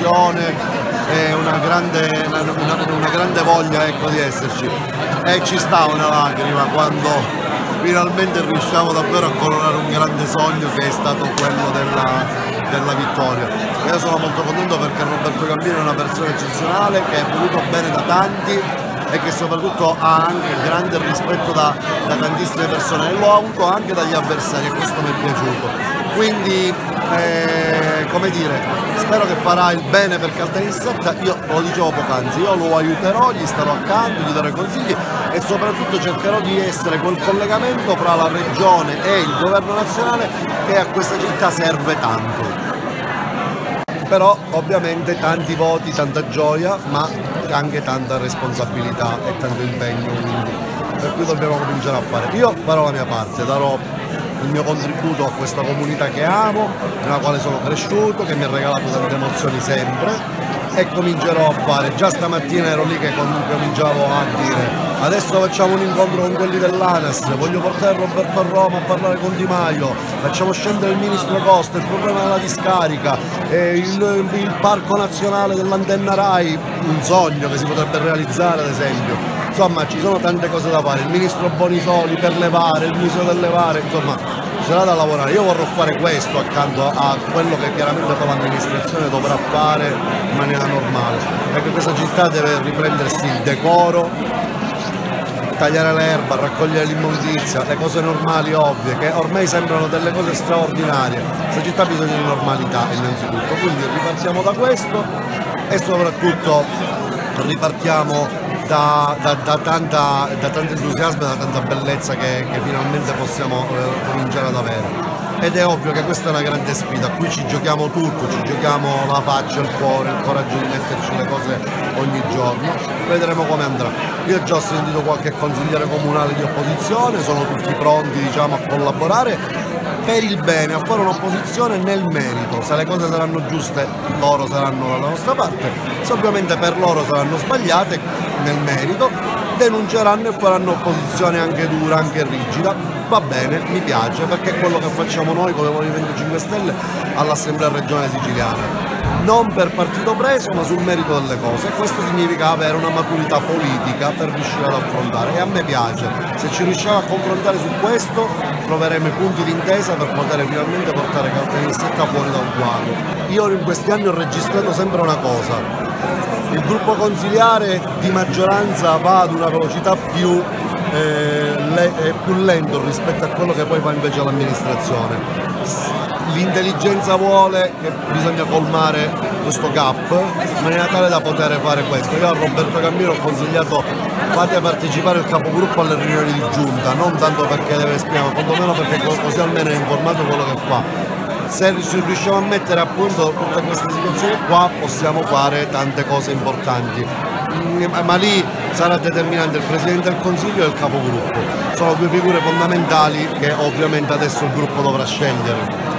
passione e una grande voglia, ecco, di esserci, e ci sta una lacrima quando finalmente riusciamo davvero a coronare un grande sogno che è stato quello della vittoria. Io sono molto contento perché Roberto Gambino è una persona eccezionale che è voluto bene da tanti e che soprattutto ha anche grande rispetto da tantissime persone, e l'ho avuto anche dagli avversari, e questo mi è piaciuto. Quindi come dire, spero che farà il bene per Caltanissetta. Io lo dicevo poc'anzi, io lo aiuterò, gli starò accanto, gli darò consigli e soprattutto cercherò di essere quel collegamento fra la regione e il governo nazionale che a questa città serve tanto. Però ovviamente tanti voti, tanta gioia, ma anche tanta responsabilità e tanto impegno, quindi per cui dobbiamo cominciare a fare. Io farò la mia parte, darò il mio contributo a questa comunità che amo, nella quale sono cresciuto, che mi ha regalato tante emozioni sempre, e comincerò a fare. Già stamattina ero lì che cominciavo a dire adesso facciamo un incontro con quelli dell'ANAS, voglio portare Roberto a Roma a parlare con Di Maio, facciamo scendere il ministro Costa, il problema della discarica, il parco nazionale dell'antenna Rai, un sogno che si potrebbe realizzare ad esempio. Insomma, ci sono tante cose da fare, il ministro Bonisoli per levare, il museo del levare, insomma sarà da lavorare. Io vorrò fare questo accanto a quello che chiaramente poi l'amministrazione dovrà fare in maniera normale, perché questa città deve riprendersi il decoro, tagliare l'erba, raccogliere l'immondizia, le cose normali ovvie, che ormai sembrano delle cose straordinarie. Questa città ha bisogno di normalità innanzitutto, quindi ripartiamo da questo e soprattutto ripartiamo da tanto entusiasmo e da tanta bellezza che finalmente possiamo cominciare ad avere. Ed è ovvio che questa è una grande sfida, qui ci giochiamo tutto, ci giochiamo la faccia, il cuore, il coraggio di metterci le cose ogni giorno, vedremo come andrà. Io già ho sentito qualche consigliere comunale di opposizione, sono tutti pronti, diciamo, a collaborare per il bene, a fare un'opposizione nel merito. Se le cose saranno giuste loro saranno dalla nostra parte, se ovviamente per loro saranno sbagliate nel merito denunceranno e faranno opposizione anche dura, anche rigida. Va bene, mi piace, perché è quello che facciamo noi come Movimento 5 Stelle all'Assemblea regionale siciliana. Non per partito preso, ma sul merito delle cose. Questo significa avere una maturità politica per riuscire ad affrontare, e a me piace. Se ci riusciamo a confrontare su questo, troveremo i punti d'intesa per poter finalmente portare Caltanissetta fuori da un quadro. Io in questi anni ho registrato sempre una cosa: il gruppo consiliare di maggioranza va ad una velocità più lento rispetto a quello che poi fa invece l'amministrazione. L'intelligenza vuole che bisogna colmare questo gap in maniera tale da poter fare questo. Io a Roberto Gambino ho consigliato: fate partecipare il capogruppo alle riunioni di giunta, non tanto perché deve esprimere, ma quantomeno perché così almeno è informato quello che fa. Se riusciamo a mettere a punto tutte queste situazioni qua, possiamo fare tante cose importanti, ma lì sarà determinante il Presidente del Consiglio e il capogruppo. Sono due figure fondamentali che ovviamente adesso il gruppo dovrà scegliere.